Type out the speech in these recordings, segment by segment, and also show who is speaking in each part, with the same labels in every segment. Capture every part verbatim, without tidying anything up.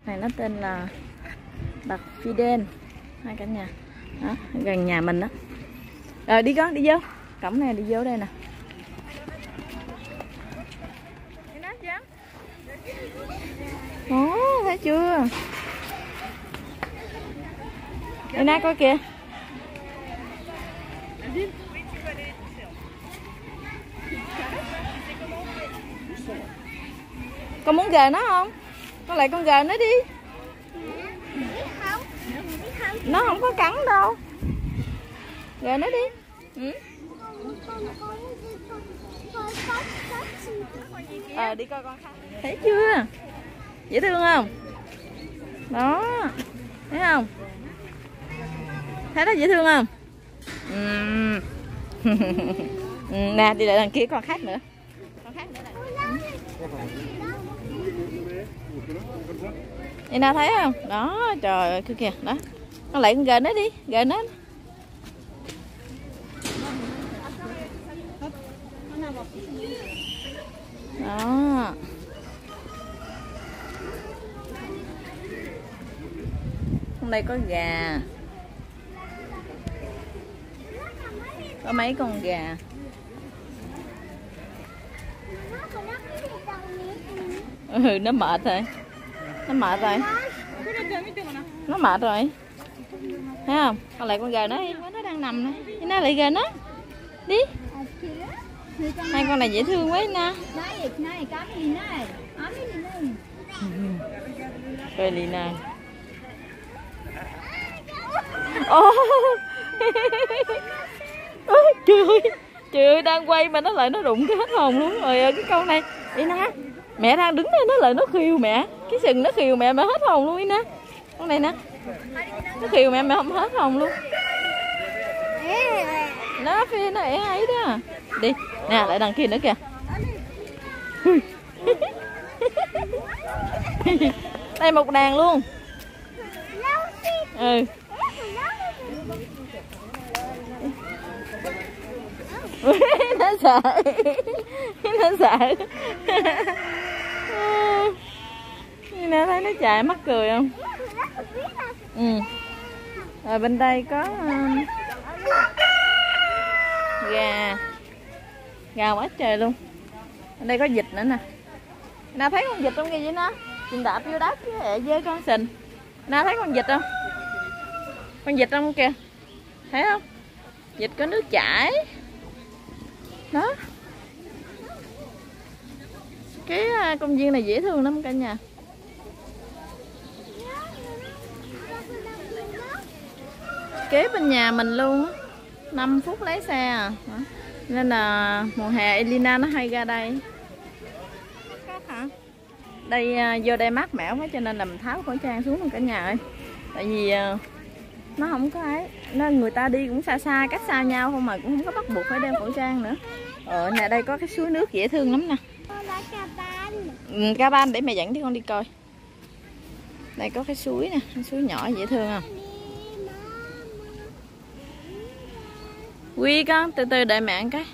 Speaker 1: Này nó tên là Bạch Fidel hai cả nhà. Đó, gần nhà mình đó. Rồi đi con, đi vô. Cổng này đi vô đây nè. Ồ, thấy chưa? Đây nè coi kìa. Con muốn gờ nó không? Con lại con gờ nó đi. Nó không có cắn đâu. Gờ nó đi. Ừ. Ờ đi coi con khác. Thấy chưa? Dễ thương không? Đó. Thấy không? Thấy nó dễ thương không? Uhm. Nè đi lại đằng kia con khác nữa. Con khác nữa này. Vậy nào thấy không? Đó, trời ơi, kia kìa, đó. Con lại con gờ nó đi, gờ nó. Đó. Hôm nay có gà. Có mấy con gà. Ừ, nó mệt rồi. Nó mệt rồi. Nó mệt rồi. Thấy không? Con lại con gà nó đi, nó đang nằm nè. Nó lại gà nó. Đi. Hai con này dễ thương quá nè. Coi Lina. Ô. Ôi, trời ơi. Trời ơi, đang quay mà nó lại nó đụng cái hết hồn luôn. Trời ơi, cái con này. Lina. Mẹ đang đứng đây nó lại nó khiêu mẹ. Cái sừng nó khiêu mẹ mà hết hồn luôn nè. Con này nè. Nó khiêu mẹ mà không hết hồn luôn. Nó phi nó ấy đó. Đi. Nè lại đằng kia nữa kìa. Đây một đàn luôn. Ừ. Nó sợ. Nó sợ. Nè thấy nó chạy mắc cười không? Ừ. Rồi bên đây có um, gà. Gà quá trời luôn. Bên đây có vịt nữa nè. Nào thấy con vịt không kìa vậy nó? Chừng đạp vô đất chứ ẹ với con sình. Nào thấy con vịt không? Con vịt không kìa? Thấy không? Vịt có nước chảy. Đó. Cái công viên này dễ thương lắm cả nhà. Kế bên nhà mình luôn á. năm phút lấy xe à. Nên là mùa hè Elina nó hay ra đây. Hả? Đây vô đây mát mẻ quá cho nên là mình tháo khẩu trang xuống luôn cả nhà ơi. Tại vì nó không có ấy, nó người ta đi cũng xa xa, cách xa nhau không mà cũng không có bắt buộc phải đeo khẩu trang nữa. Ở nhà đây có cái suối nước dễ thương lắm nè. Ừ, ca ban để mẹ dẫn đi con đi coi. Đây có cái suối nè, cái suối nhỏ dễ thương không? Quy con, từ từ đợi mẹ ăn cái.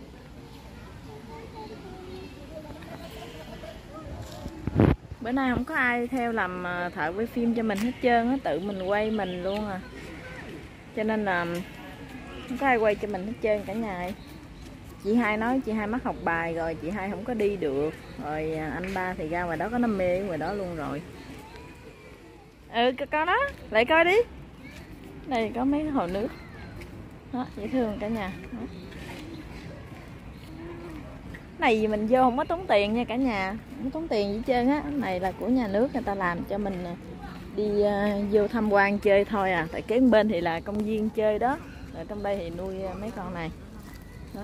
Speaker 1: Bữa nay không có ai theo làm thợ quay phim cho mình hết trơn á, tự mình quay mình luôn à. Cho nên là không có ai quay cho mình hết trơn cả nhà ơi. Chị hai nói chị hai mắc học bài rồi, chị hai không có đi được. Rồi anh ba thì ra ngoài đó có đam mê ngoài đó luôn rồi. Ừ con đó, lại coi đi. Đây có mấy hồ nước. Đó, dễ thương cả nhà. Đó. Này gì mình vô không có tốn tiền nha cả nhà, không tốn tiền gì hết trơn á. Này là của nhà nước người ta làm cho mình đi uh, vô tham quan chơi thôi à. Tại kế bên thì là công viên chơi đó. Rồi trong đây thì nuôi mấy con này. Đó.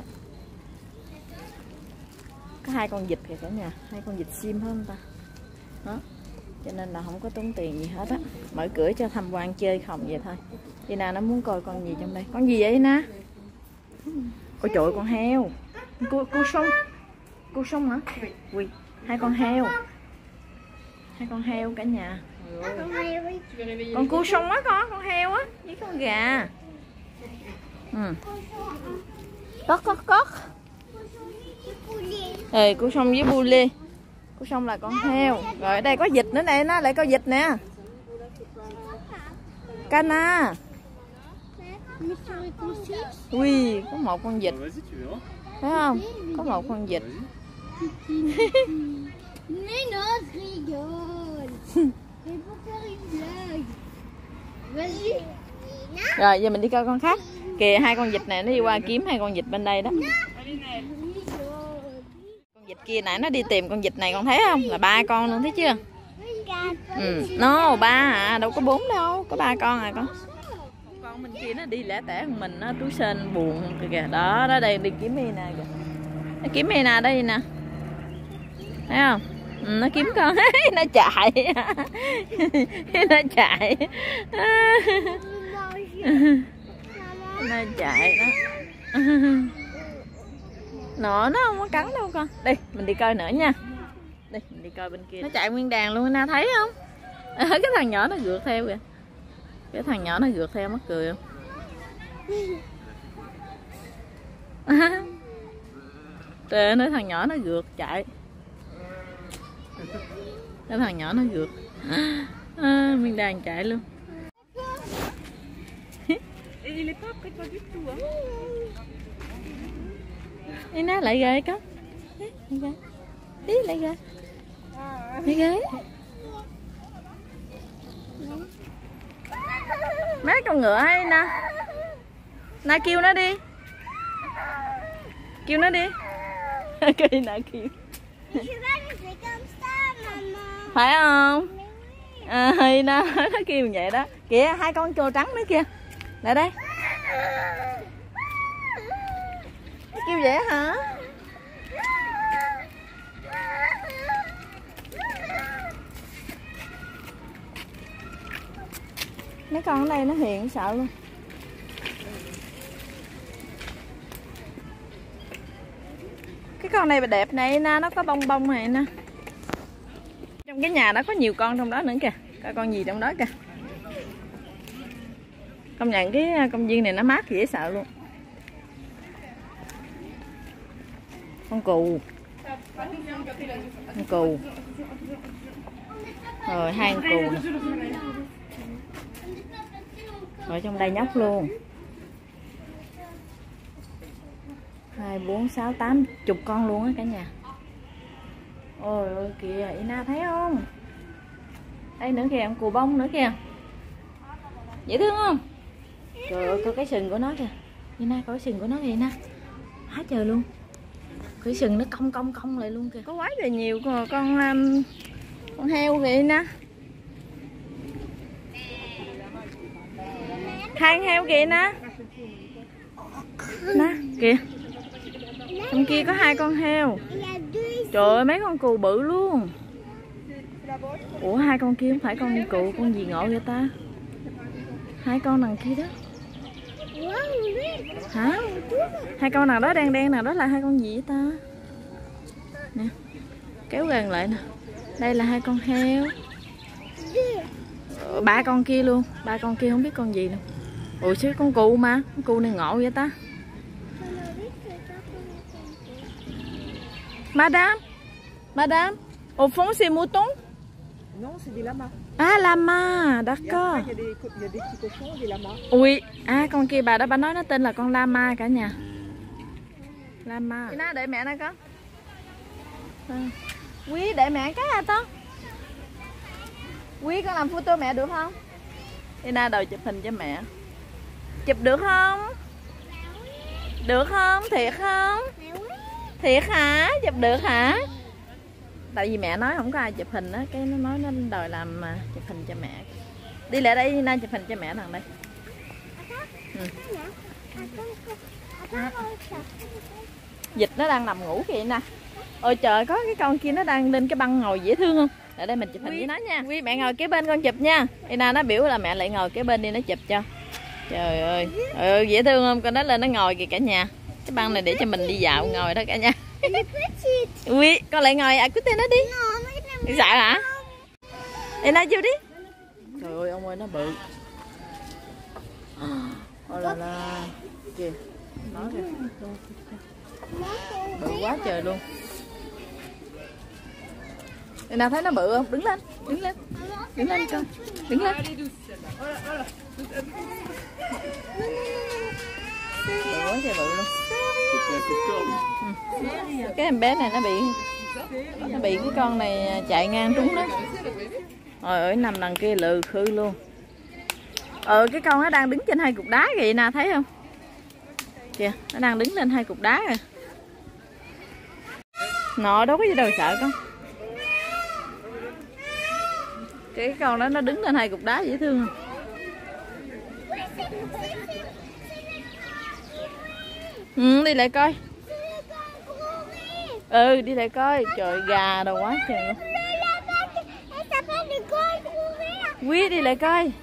Speaker 1: Có hai con vịt kìa cả nhà, hai con vịt sim phải không ta? Đó. Cho nên là không có tốn tiền gì hết á. Mở cửa cho tham quan chơi không vậy thôi. Đi nào nó muốn coi con gì trong đây. Con gì vậy nè? Ôi trời ơi, con heo. Cô, cô sông. Cô sông hả? Ui, hai con heo. Hai con heo cả nhà. Con cua sông á con, con heo á, với con gà. Ừ. Cót cót cót. Ừ, cua sông với bu lê. Của sông là con heo. Rồi ở đây có vịt nữa nè, nó lại có vịt nè. Cana. Ui, có một con vịt. Thấy không? Có một con vịt. Rồi giờ mình đi coi con khác. Kìa hai con vịt này nó đi qua kiếm hai con vịt bên đây đó. Con vịt kia nãy nó đi tìm con vịt này, con thấy không? Là ba con luôn, thấy chưa? Ừ, no, ba à, đâu có bốn đâu, có ba con à con. Con bên kia nó đi lẻ tẻ hơn mình, nó túi sên buồn kìa kìa. Đó, đó đây đi kiếm Mina kìa. Nó kiếm Mina đây nè. Thấy không? Ừ, nó kiếm con. Nó chạy. Nó chạy. Nó chạy đó. Nó nó không có cắn đâu con. Đi, mình đi coi nữa nha. Đi, mình đi coi bên kia. Nó chạy nguyên đàn luôn, Na thấy không? À, cái thằng nhỏ nó gượt theo kìa. Cái thằng nhỏ nó gượt theo, mắc cười không? Trời ơi, nói thằng nhỏ nó gượt chạy. Cái thằng nhỏ nó gượt. À, nguyên đàn chạy luôn. Đi nó lại ghê con. Đi lại ghê. Lại ghê. Mấy con ngựa hay nè. Na kêu nó đi. Kêu nó đi. Kêu nè kêu. Phải không? À, hay nè, nó kêu vậy đó. Kìa hai con trâu trắng nữa kìa. Lại đây. Nó kêu vậy hả? Mấy con ở đây nó hiền sợ luôn. Cái con này đẹp này nè, nó có bông bông này nè. Trong cái nhà đó có nhiều con trong đó nữa kìa. Coi con gì trong đó kìa. Công nhận cái công viên này nó mát dễ sợ luôn. Con cừu. Con cừu. Rồi hai con cừu nè. Rồi trong đây nhóc luôn. Hai, bốn, sáu, tám chục con luôn á cả nhà. Ôi ôi kìa, Ina thấy không? Đây nữa kìa, con cừu bông nữa kìa. Dễ thương không? Trời ơi, coi cái sừng của nó kìa. Ina, coi cái sừng của nó kìa Ina. Há trời luôn. Cái sừng nó cong cong cong lại luôn kìa. Có quá trời nhiều con con, um, con heo kìa Ina. Hai con heo kìa nè. Nè, kìa. Trong kia có hai con heo. Trời ơi, mấy con cừu bự luôn. Ủa hai con kia không phải con cừu, con gì ngộ vậy ta? Hai con đằng kia đó. Hả? Hai con nào đó đen đen nào đó là hai con gì vậy ta? Nè, kéo gần lại nè. Đây là hai con heo. Ba con kia luôn, ba con kia không biết con gì đâu. Ủa chứ con cừu mà, con cừu này ngộ vậy ta? Madame, Madame, au fond c'est mouton?
Speaker 2: Non, c'est des lamas.
Speaker 1: À lama, d'accord.
Speaker 2: Il y a des, il y a des petits cochons, des lamas.
Speaker 1: Ui, à con kia bà đó bà nói nó tên là con lama cả nhà. Lama. Ina để mẹ nè con. À. Quý để mẹ cái à con. Quý con làm photo mẹ được không? Ina đòi chụp hình cho mẹ. Chụp được không? Được không? Thiệt không? Thiệt hả? Chụp được hả? Tại vì mẹ nói không có ai chụp hình á, cái nó nói nó đòi làm mà chụp hình cho mẹ. Đi lại đây Ina chụp hình cho mẹ thằng đây. Ừ. Vịt nó đang nằm ngủ kìa nè. Ôi trời, có cái con kia nó đang lên cái băng ngồi dễ thương không? Ở đây mình chụp hình với nó nha. Quý mẹ ngồi kế bên con chụp nha. Ina nó biểu là mẹ lại ngồi kế bên đi nó chụp cho. Trời ơi, trời ơi dễ thương không? Con nó lên nó ngồi kìa cả nhà. Cái băng này để cho mình đi dạo ngồi đó cả nhà. Ui, con lại ngồi à cứ tên nó đi. Sợ hả? Ina vô đi. Trời ơi ông ơi nó bự. Ôi là là kìa. Nó kìa. Bự quá trời luôn. Nào thấy nó bự không? Đứng lên, đứng lên, đứng lên con, đứng lên. Bự quá trời bự luôn. Cái em bé này nó bị nó bị cái con này chạy ngang trúng đó. Trời ơi, nằm đằng kia lừ khư luôn. Ờ cái con nó đang đứng trên hai cục đá kìa nè, thấy không? Kìa, nó đang đứng lên hai cục đá kìa. Nó đâu có gì đâu sợ con. Cái con đó nó đứng lên hai cục đá dễ thương không? Ừ, đi lại coi. Ừ, đi lại coi. Trời, gà đâu quá trời luôn. Quý đi lại coi.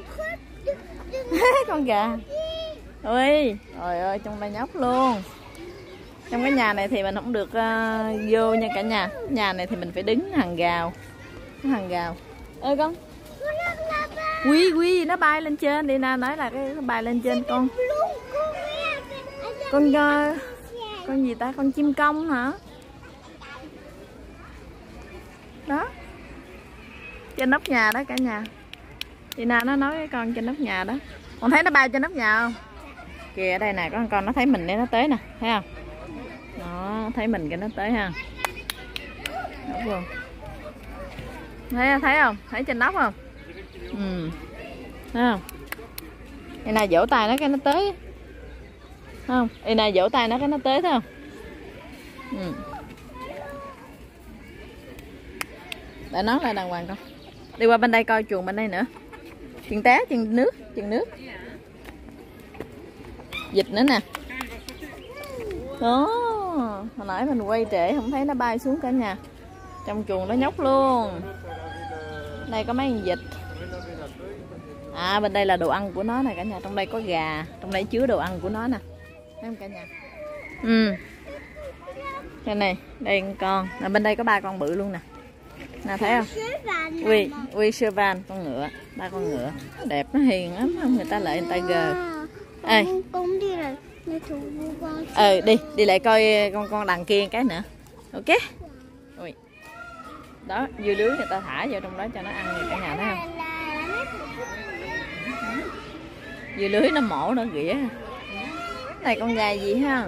Speaker 1: Con gà. Ui, trời ơi, trong đây nhóc luôn. Trong cái nhà này thì mình không được uh, vô nha cả nhà. Nhà này thì mình phải đứng hàng rào. Hàng rào. Ê con. Quý quý nó bay lên trên đi nè, nói là cái nó bay lên trên con. Con uh, con gì ta, con chim công hả? Đó. Trên nóc nhà đó cả nhà. Thì nào nó nói cái con trên nóc nhà đó. Con thấy nó bay trên nóc nhà không? Kìa ở đây nè, có con con nó thấy mình để nó tới nè, thấy không? Đó, thấy mình cái nó tới ha. Đúng rồi. Thấy thấy không? Thấy trên nóc không? Ừ. Thấy không? Đây này vỗ tay nó cái nó tới. Thấy không? Đây này vỗ tay nó cái nó tới, thấy không? Ừ. Để nó lại đàng hoàng con. Đi qua bên đây coi chuồng bên đây nữa. Chừng té, chừng nước, chừng nước. Vịt nữa nè. Đó. Hồi nãy mình quay trễ không thấy nó bay xuống cả nhà. Trong chuồng nó nhóc luôn. Đây có mấy con vịt. À bên đây là đồ ăn của nó nè cả nhà. Trong đây có gà. Trong đây chứa đồ ăn của nó nè. Thấy không cả nhà? Ừ. Đây này, đây con con. À, bên đây có ba con bự luôn nè. Nè thấy không? Uy, Uy Sơ Van, con ngựa. Ba con ngựa. Đẹp, nó hiền lắm không? Người ta lại người ta gờ. Ê.
Speaker 3: Con đi lại con.
Speaker 1: Ờ đi, đi lại coi con con đằng kia cái nữa. Ok. Ui. Đó, dưa lưới người ta thả vào trong đó cho nó ăn rồi cả nhà thấy không? Dưa lưới nó mổ nó ghĩa. Này con gà gì ha?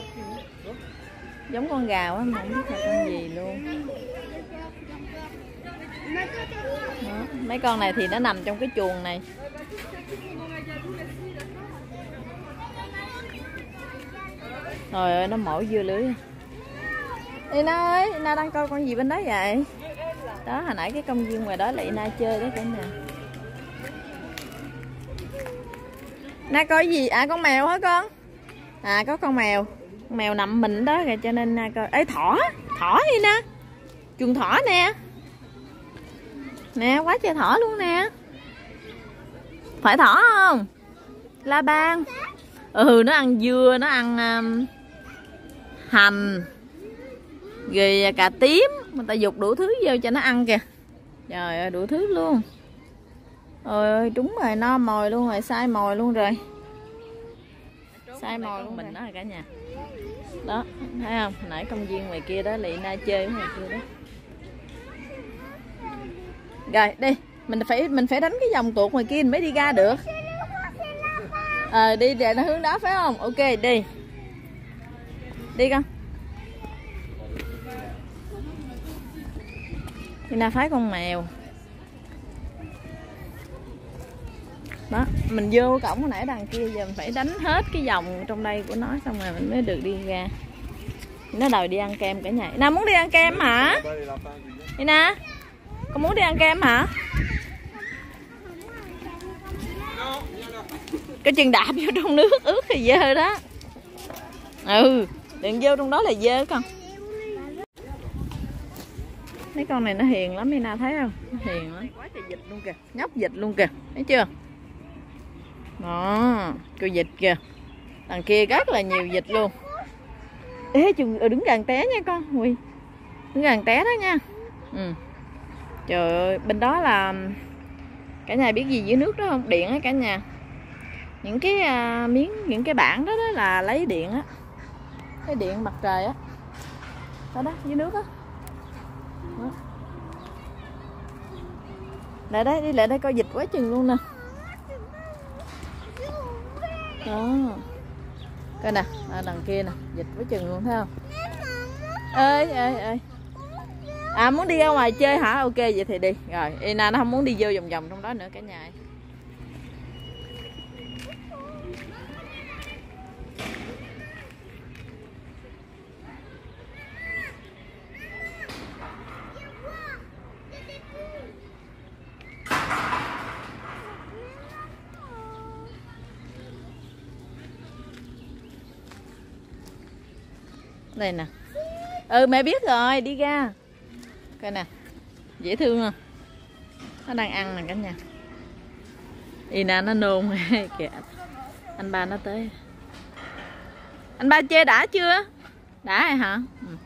Speaker 1: Giống con gà quá mà không biết là con gì luôn. Đó. Mấy con này thì nó nằm trong cái chuồng này. Trời ơi, nó mổ dưa lưới. Ina ơi, Ina đang coi con gì bên đó vậy? Đó, hồi nãy cái công viên ngoài đó là Ina chơi đó cả nhà. Na coi gì? À con mèo hả con? À có con mèo. Con mèo nằm mình đó kìa cho nên Na coi. Ê thỏ, thỏ Ina. Chuồng thỏ nè. Nè, quá trời thỏ luôn nè. Phải thỏ không? La Ban. Ừ, nó ăn dưa, nó ăn um, hành, rồi cà tím. Người ta dục đủ thứ vô cho nó ăn kìa. Trời ơi, đủ thứ luôn. Ôi ơi, trúng rồi, no mồi luôn rồi, sai mồi luôn rồi. Sai mồi luôn mình đó rồi cả nhà. Đó, thấy không? Hồi nãy công viên ngoài kia đó, Lị Na chơi ngoài kia đó. Rồi, đi, mình phải mình phải đánh cái vòng tuột ngoài kia mình mới đi ra được. Ờ, à, đi để nó hướng đó phải không? Ok, đi. Đi con. Đi na phái con mèo. Đó, mình vô cổng hồi nãy đằng kia giờ mình phải đánh hết cái vòng trong đây của nó xong rồi mình mới được đi ra. Nó đòi đi ăn kem cả nhà. Na muốn đi ăn kem hả? Đi na. Con muốn đi ăn kem hả? Cái chân đạp vô trong nước ướt thì dơ đó. Ừ, đừng vô trong đó là dơ con. Mấy con này nó hiền lắm Ina thấy không? Nó hiền lắm. Quá trời vịt luôn kìa, nhóc vịt luôn kìa, thấy chưa? Đó, cô vịt kìa. Đằng kia rất là nhiều vịt luôn. Ê, chừng đứng gần té nha con. Ui, đứng gần té đó nha. Ừ. Trời ơi, bên đó là cả nhà biết gì dưới nước đó không? Điện á cả nhà. Những cái uh, miếng, những cái bảng đó, đó là lấy điện á. Cái điện mặt trời á. Đó đó, dưới nước á. Đó. Lại đây, đi lại đây coi dịch quá chừng luôn nè. Đó. Coi nè, ở đằng kia nè, dịch quá chừng luôn thấy không? Ê, ê, ê. À muốn đi ra ngoài chơi hả? Ok vậy thì đi. Rồi, Ina nó không muốn đi vô vòng vòng trong đó nữa cả nhà. Đây nè. Ừ mẹ biết rồi, đi ra. Coi nè. Dễ thương không? Nó đang ăn nè cả nhà. Ina nó nôn kìa. Anh ba nó tới. Anh ba chơi đã chưa? Đã rồi hả? Ừ.